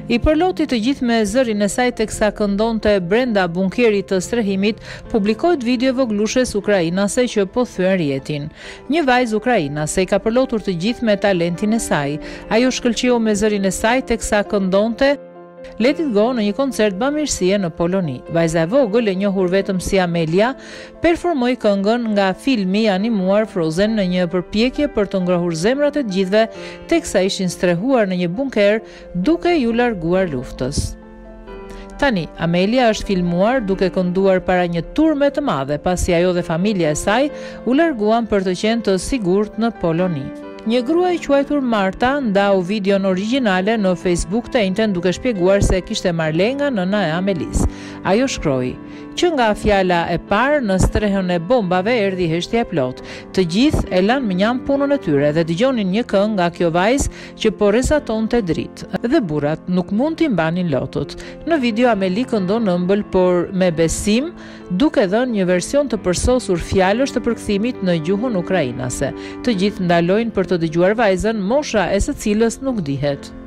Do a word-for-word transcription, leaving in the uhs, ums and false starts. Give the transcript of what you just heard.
I përloti të gjithë me zërin e saj teksa këndonte brenda bunkerit të strehimit, publikohet video voglushes ukrainase që po thyen rjetin. Një vajzë ukrainase i ka përlotur të gjithë me talentin e saj. Ajo shkëlqeu me zërin e saj teksa këndonte Let It Go në një koncert bamirësie në Poloni. Vajza e vogël, e njohur vetëm si Amelia, performoi këngën nga filmi animuar Frozen në një përpjekje për të ngrohur zemrat e të gjithëve, teksa ishin strehuar në një bunker duke ju larguar luftës. Tani, Amelia është filmuar duke kënduar para një turme të madhe, pasi ajo dhe familja e saj u larguan për të qenë të sigurt në Poloni. Një grua i quajtur Marta ndau videon origjinale në Facebook të njëjtën duke shpjeguar se kishte marrë lehë nga nëna e Amelis. Ajo shkroi që nga fjala e parë në strehën e bombave erdhi heshtja e plot. Të gjithë e lanë mënjam punën e tyre dhe dëgjonin një këngë nga kjo vajzë që po rrezatonte dritë. Dhe burrat nuk mund t'i mbanin lotut. Në video Ameli këndon ëmbël, por me besim, duke dhënë një version të përsosur fjalësh të përkthimit në gjuhën ukrainase. Të gjithë ndalojnë për të dëgjuar vajzën, mosha e së cilës nuk dihet.